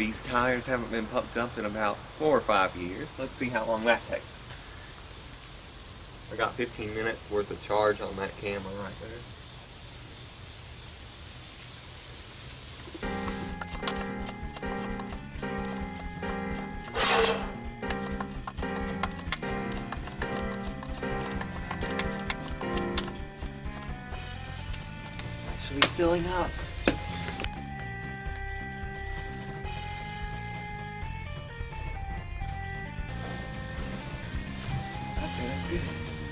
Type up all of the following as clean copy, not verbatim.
these tires haven't been pumped up in about 4 or 5 years. Let's see how long that takes. I got 15 minutes worth of charge on that camera right there. Actually filling up. That's good.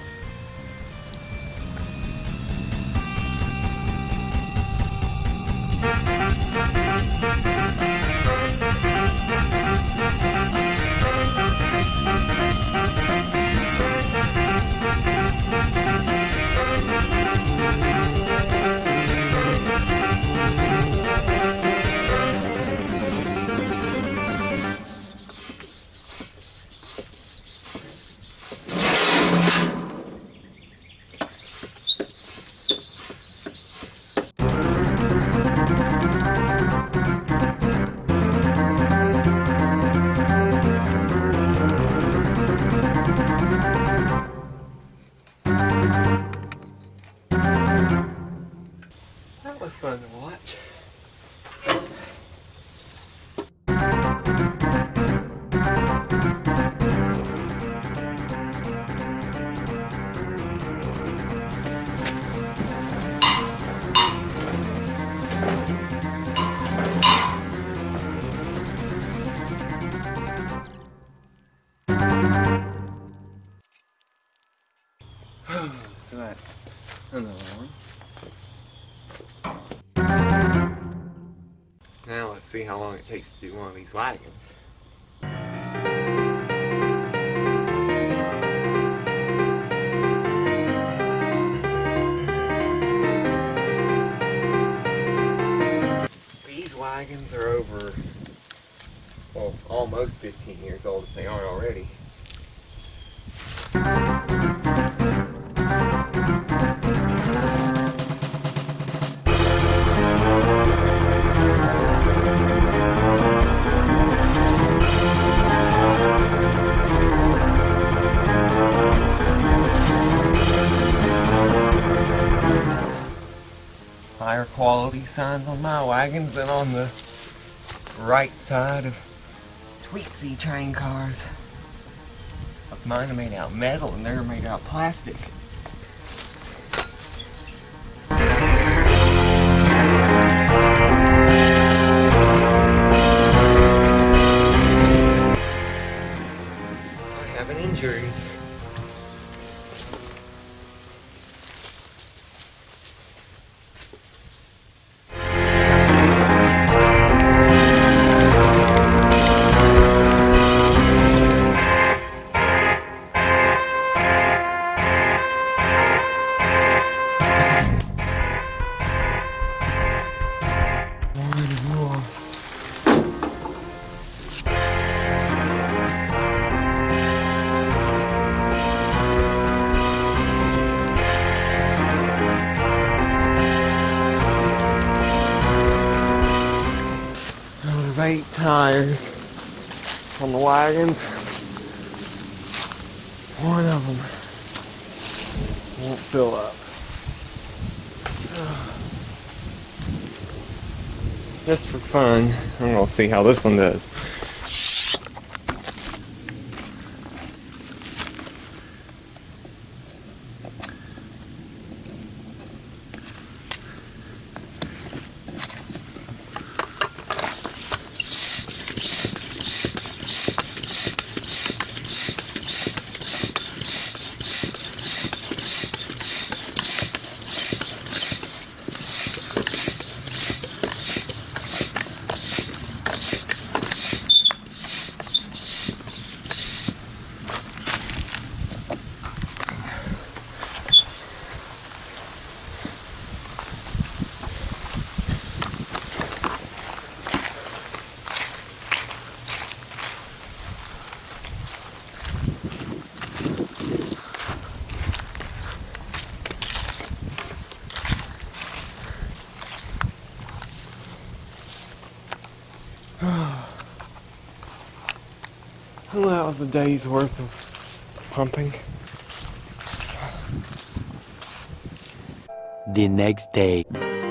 That was fun to watch. So that's another one. Now let's see how long it takes to do one of these wagons. These wagons are over, well, almost 15 years old if they aren't already. Higher quality signs on my wagons than on the right side of Tweetsy train cars. But mine are made out of metal and they're made out of plastic. I have an injury. There's 8 tires on the wagons. One of them won't fill up. Just for fun, I'm gonna see how this one does. Well, that was a day's worth of pumping. The next day.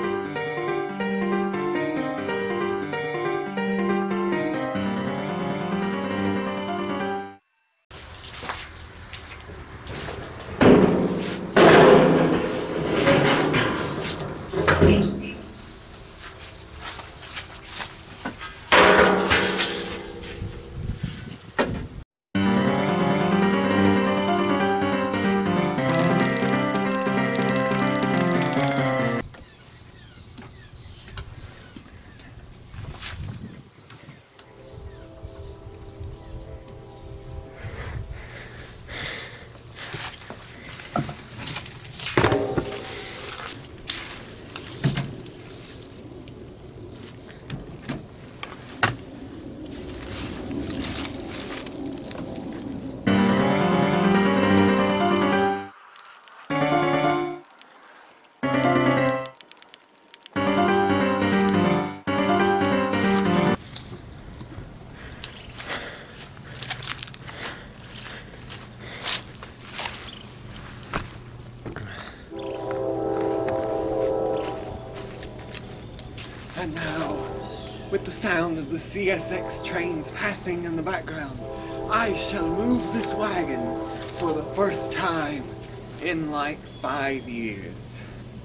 And now, with the sound of the CSX trains passing in the background, I shall move this wagon for the first time in like 5 years.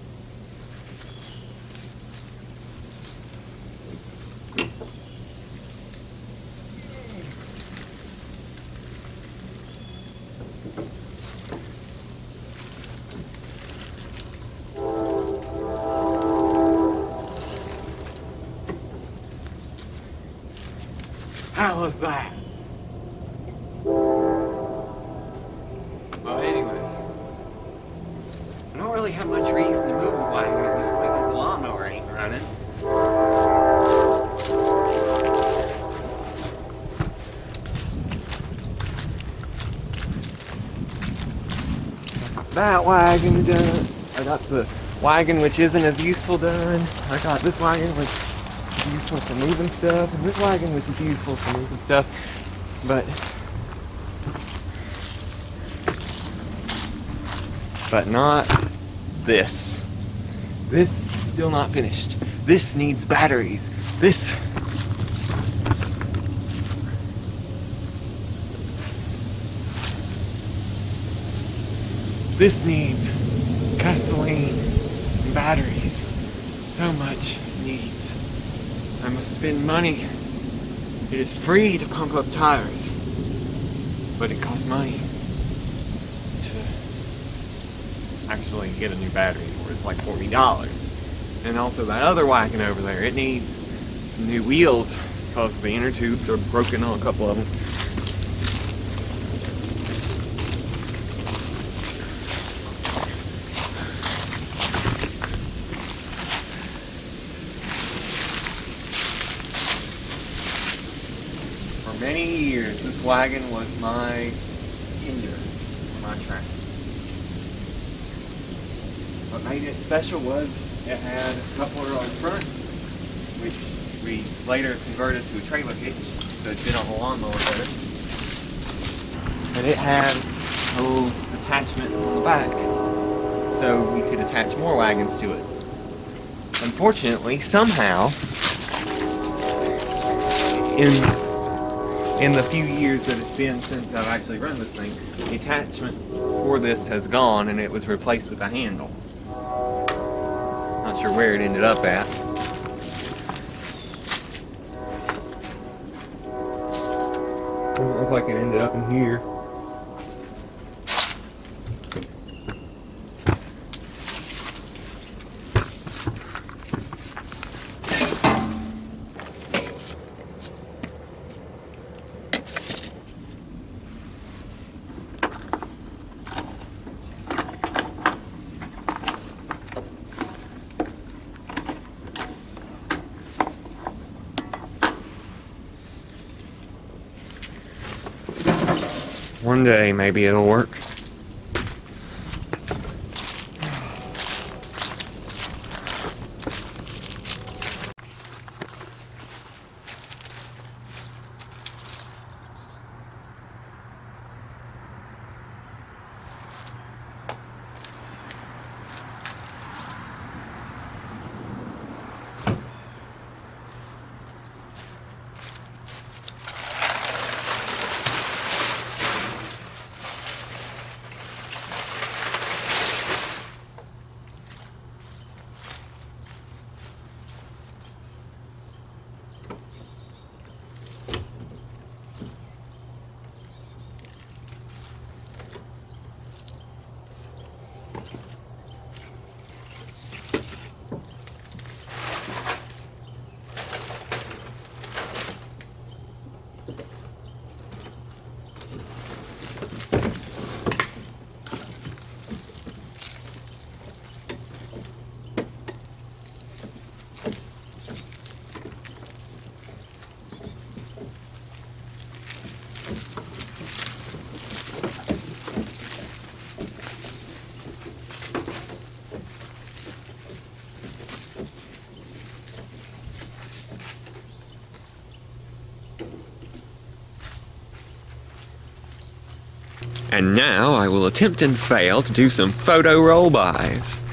How was that? Well, anyway, I don't really have much reason to move the wagon at this point because the lawnmower ain't running. I got that wagon done. I got the wagon which isn't as useful done. I got this wagon which useful for moving stuff, and this wagon which is useful for moving stuff, but not this. This is still not finished. This needs batteries. This needs gasoline and batteries. So much needs. I must spend money. It is free to pump up tires, but it costs money to actually get a new battery for it. It's like $40. And also that other wagon over there, it needs some new wheels because the inner tubes are broken on a couple of them. For many years, this wagon was my hinder for my track. What made it special was it had a coupler on front, which we later converted to a trailer hitch, so it fit on the lawnmower better. And it had a little attachment on the back, so we could attach more wagons to it. Unfortunately, somehow, in the few years that it's been since I've actually run this thing, the attachment for this has gone and it was replaced with a handle. Not sure where it ended up at. Doesn't look like it ended up in here. One day, maybe it'll work. And now I will attempt and fail to do some photo roll-bys.